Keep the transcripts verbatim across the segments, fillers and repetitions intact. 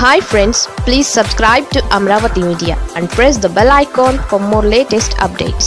Hi friends, please subscribe to Amravati Media and press the bell icon for more latest updates.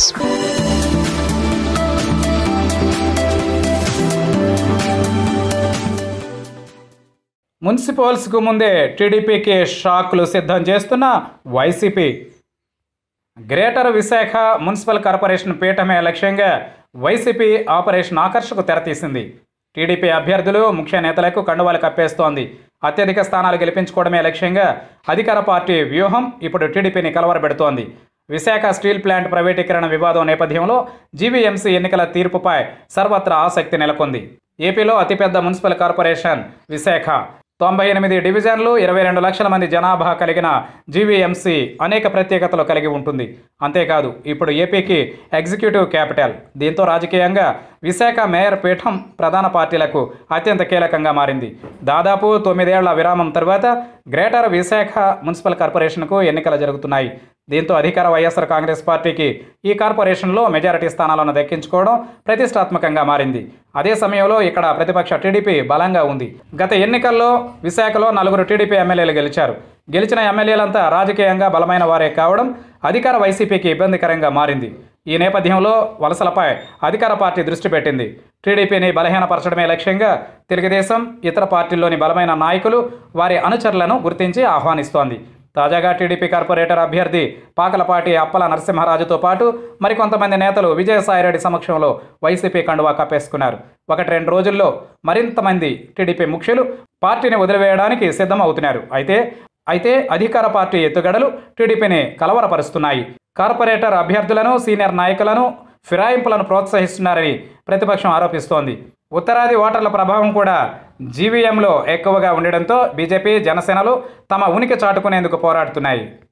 Municipals కు ముందే టీడీపీకి షాక్లు సిద్ధం చేస్తున్న YCP. Greater Visakha municipal corporation పీఠమే లక్ష్యంగా వైసీపీ ఆపరేషన్ ఆకర్షకు తెరతీసింది. టీడీపీ అభ్యర్థులు ముఖ్య నేతలకు కండువాలు కప్పేస్తోంది. అత్యధిక స్థానాలు గెలిపించుకోవడమే లక్ష్యంగా అధికార పార్టీ వ్యూహం ఇప్పుడు టీడీపీని కలవరపెడుతోంది. విశాఖ స్టీల్ ప్లాంట్ ప్రైవేటీకరణ వివాదం నేపథ్యంలో జీవీఎంసీ ఎన్నికల తీర్పుపై సర్వత్రా ఆసక్తి నెలకొంది. ఏపీలో అతిపెద్ద మున్సిపల్ కార్పొరేషన్ విశాఖ. తొంభై ఎనిమిది డివిజన్లు, ఇరవై రెండు లక్షల మంది జనాభా కలిగిన జీవీఎంసీ అనేక ప్రత్యేకతలు కలిగి ఉంటుంది. అంతేకాదు ఇప్పుడు ఏపీకి ఎగ్జిక్యూటివ్ క్యాపిటల్. దీంతో రాజకీయంగా విశాఖ మేయర్ పీఠం ప్రధాన పార్టీలకు అత్యంత కీలకంగా మారింది. దాదాపు తొమ్మిదేళ్ల విరామం తర్వాత గ్రేటర్ విశాఖ మున్సిపల్ కార్పొరేషన్కు ఎన్నికలు జరుగుతున్నాయి. దీంతో అధికార వైఎస్ఆర్ కాంగ్రెస్ పార్టీకి ఈ కార్పొరేషన్లో మెజారిటీ స్థానాలను దక్కించుకోవడం ప్రతిష్టాత్మకంగా మారింది. అదే సమయంలో ఇక్కడ ప్రతిపక్ష టీడీపీ బలంగా ఉంది. గత ఎన్నికల్లో విశాఖలో నలుగురు టీడీపీ ఎమ్మెల్యేలు గెలిచారు. గెలిచిన ఎమ్మెల్యేలంతా రాజకీయంగా బలమైన వారే కావడం అధికార వైసీపీకి ఇబ్బందికరంగా మారింది. ఈ నేపథ్యంలో వలసలపై అధికార పార్టీ దృష్టి పెట్టింది. టీడీపీని బలహీనపరచడమే లక్ష్యంగా తెలుగుదేశం, ఇతర పార్టీల్లోని బలమైన నాయకులు, వారి అనుచరులను గుర్తించి ఆహ్వానిస్తోంది. తాజాగా టీడీపీ కార్పొరేటర్ అభ్యర్థి పాకలపాటి అప్పల నరసింహరాజుతో పాటు మరికొంతమంది నేతలు విజయసాయిరెడ్డి సమక్షంలో వైసీపీ కండువా కప్పేసుకున్నారు. ఒకటి రెండు రోజుల్లో మరింత మంది టీడీపీ ముఖ్యులు పార్టీని వదిలివేయడానికి సిద్ధమవుతున్నారు. అయితే అయితే అధికార పార్టీ ఎత్తుగడలు టీడీపీని కలవరపరుస్తున్నాయి. కార్పొరేటర్ అభ్యర్థులను, సీనియర్ నాయకులను ఫిరాయింపులను ప్రోత్సహిస్తున్నారని ప్రతిపక్షం ఆరోపిస్తోంది. ఉత్తరాది ఓటర్ల ప్రభావం కూడా జీవీఎంలో ఎక్కువగా ఉండడంతో బీజేపీ, జనసేనలు తమ ఉనికి చాటుకునేందుకు పోరాడుతున్నాయి.